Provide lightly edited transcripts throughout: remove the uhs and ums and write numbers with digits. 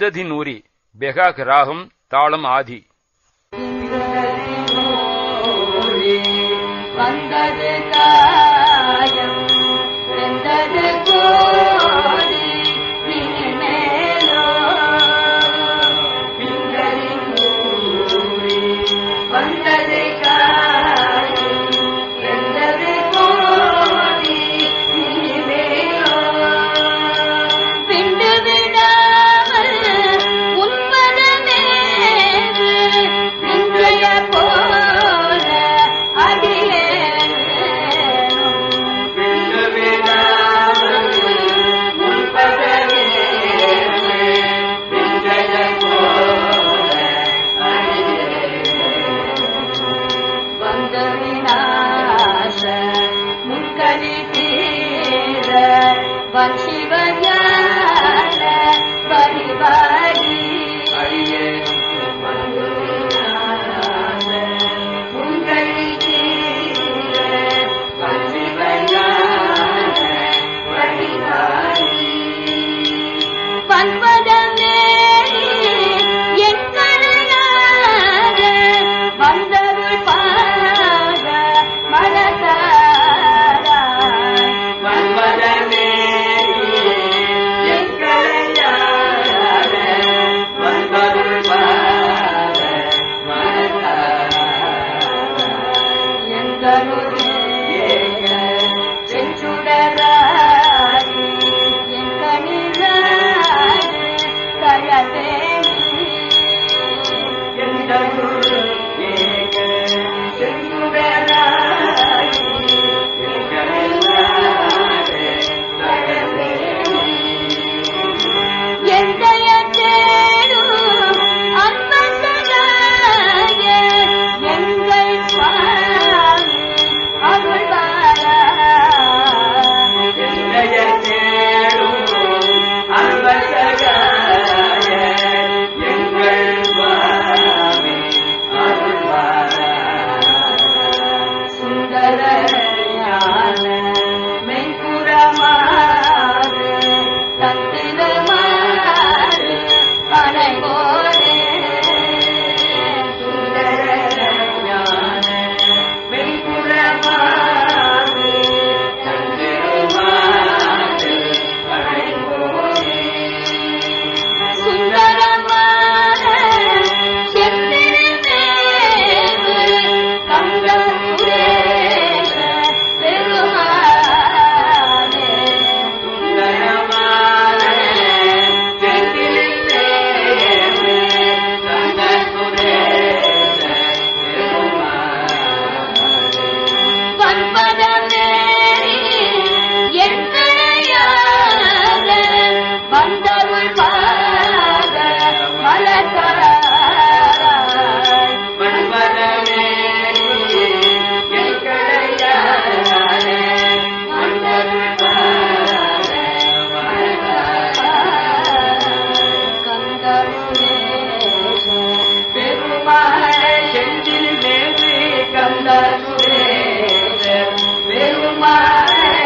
விந்ததின் ஊரி பெகாக் ராகம் தாளம் ஆதி. வந்தது காயம் வெந்தது கோடி இனிமேலோ விந்ததின் ஊரி வந்தது காயம் வெந்தது கோடி இனிமேலோ பிண்டு விடாமல் உன்பதமே இன்றைய போல அடியே வஞ்சிவஞான பரிவாடி உங்களில் தீர வஞ்சிவஞான பரிவாடி பன்மதமே எங்களையாக வந்தருள் பாத மனதாரா பன்மதமே செஞ்சுடராடி என் கணிலாடு தழவேணி செஞ்சுடராடி என் கணிலாடு தழவேணி எந்தைய தேடும் அன்பந்தராய எங்கள் சுவாமி அருள்வாரா எந்தைய தேடும் அன்பந்தராய எங்கள் சுவாமி அருள்வாரா சுந்தர ஞான மெய்குறமாறு தந்திரமாறு பனைபோலே சுந்தர ஞான மெய்குறமாறு தந்திரமாறு பனைபோலே சுந்தரமான செந்திருமேவு கந்தசுரேஷ பெருமானே சுந்தரமான செந்திருமேவு கந்தசுரேஷ பெருமானே வன்பதமேறி எங்களையாக வந்தருள் பாத மலர்தாராய் வன்பதமேறி எங்களையாக வந்தருள் பாத மலர்தாராய் கந்தசுரேஷ பெருமாளை செந்தில் மேவி கந்தசுரேஷ பெருமாளை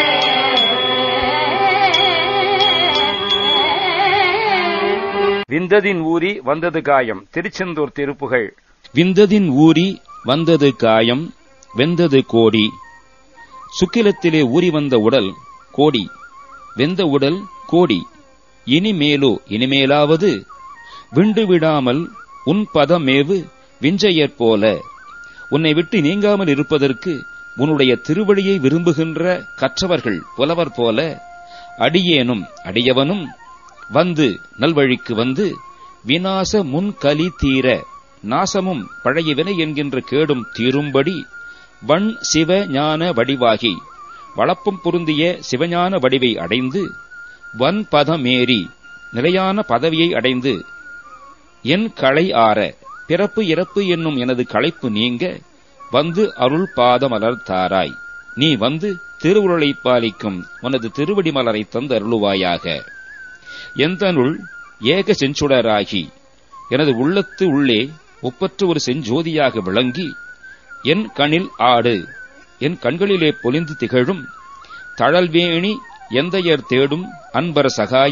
விந்ததின் ஊரி வந்தது காயம். திருச்செந்தூர் திருப்புகழ். விந்ததின் ஊரி வந்தது காயம் வெந்தது கோடி. சுக்கிலத்திலே ஊறி வந்த உடல் கோடி, வெந்த உடல் கோடி. இனிமேலோ இனிமேலாவது விண்டு விடாமல் உன் பதமேவு விஞ்சையற் போல. உன்னை விட்டு நீங்காமல் இருப்பதற்கு உன்னுடைய திருவடியை விரும்புகின்ற கற்றவர்கள் புலவர் போல அடியேனும் அடியவனும் வந்து நல்வழிக்கு வந்து விநாச முன்கலி தீர, நாசமும் பழைய வினை என்கின்ற கேடும் தீரும்படி வண் சிவ ஞான வடிவாகி வளப்பம் பொருந்திய சிவஞான வடிவை அடைந்து வன் பதமேறி நிலையான பதவியை அடைந்து என் களை ஆற பிறப்பு இறப்பு என்னும் எனது களைப்பு நீங்க வந்து அருள் பாதமலர் தாராய். நீ வந்து திருவுருளை பாலிக்கும் உனது திருவடி மலரை தந்து அருளுவாயாக. எந்தனுள் ஏக செஞ்சுடராகி எனது உள்ளத்து உள்ளே ஒப்பற்ற ஒரு செஞ்சோதியாக விளங்கி என் கண்ணில் ஆடு, என் கண்களிலே பொலிந்து திகழும் தழல்வேணி எந்தையர் தேடும் அன்பர் சகாயர்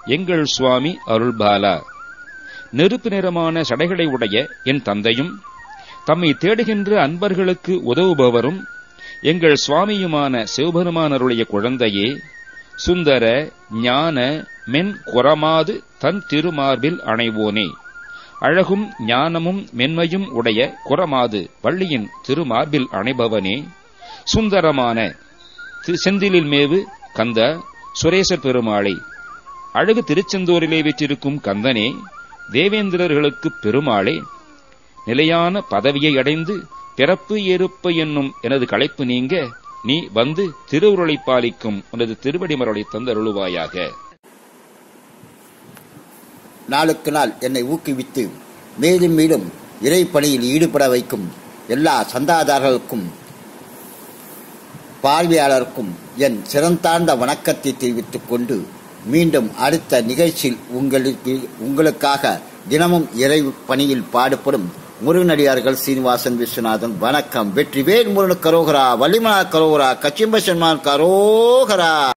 எங்கள் சுவாமி அருள்பாலா. நெருப்பு நிறமான சடைகளை உடைய என் தந்தையும் தம்மை தேடுகின்ற அன்பர்களுக்கு உதவுபவரும் எங்கள் சுவாமியுமான சிவபெருமானருடைய குழந்தையே, சுந்தர ஞான மென் குறமாது தன் திருமார்பில் அணைவோனே, அழகும் ஞானமும் மென்மையும் உடைய குறமாது வள்ளியின் திருமார்பில் அணைபவனே, சுந்தரமான செந்திலில் மேவு கந்த சுரேச பெருமாளே, அழகு திருச்செந்தூரிலே வீற்றிருக்கும் கந்தனே, தேவேந்திரர்களுக்கு பெருமாளே, நிலையான பதவியை அடைந்து பிறப்பு ஏறுப்பு என்னும் எனது களைப்பு நீங்க நீ வந்து திருவுருளை பாலிக்கும் உனது திருவடிமருளை தந்தருளுவாயாக. நாளுக்கு நாள் என்னை ஊக்குவித்து மேலும் மேலும் இறைப்பணியில் ஈடுபட வைக்கும் எல்லா சந்தாதாரர்களுக்கும் பார்வையாளருக்கும் என் சிறந்தாழ்ந்த வணக்கத்தை தெரிவித்துக் கொண்டு மீண்டும் அடுத்த நிகழ்ச்சியில் உங்களுக்காக தினமும் இறை பணியில் பாடுபடும் முருகனடியார்கள் சீனிவாசன் விஸ்வநாதன். வணக்கம். வெற்றிவேல் முருகன் கரோகரா, வள்ளிமலர் கரோகரா, கச்சிம்ப சன்மான் கரோகரா.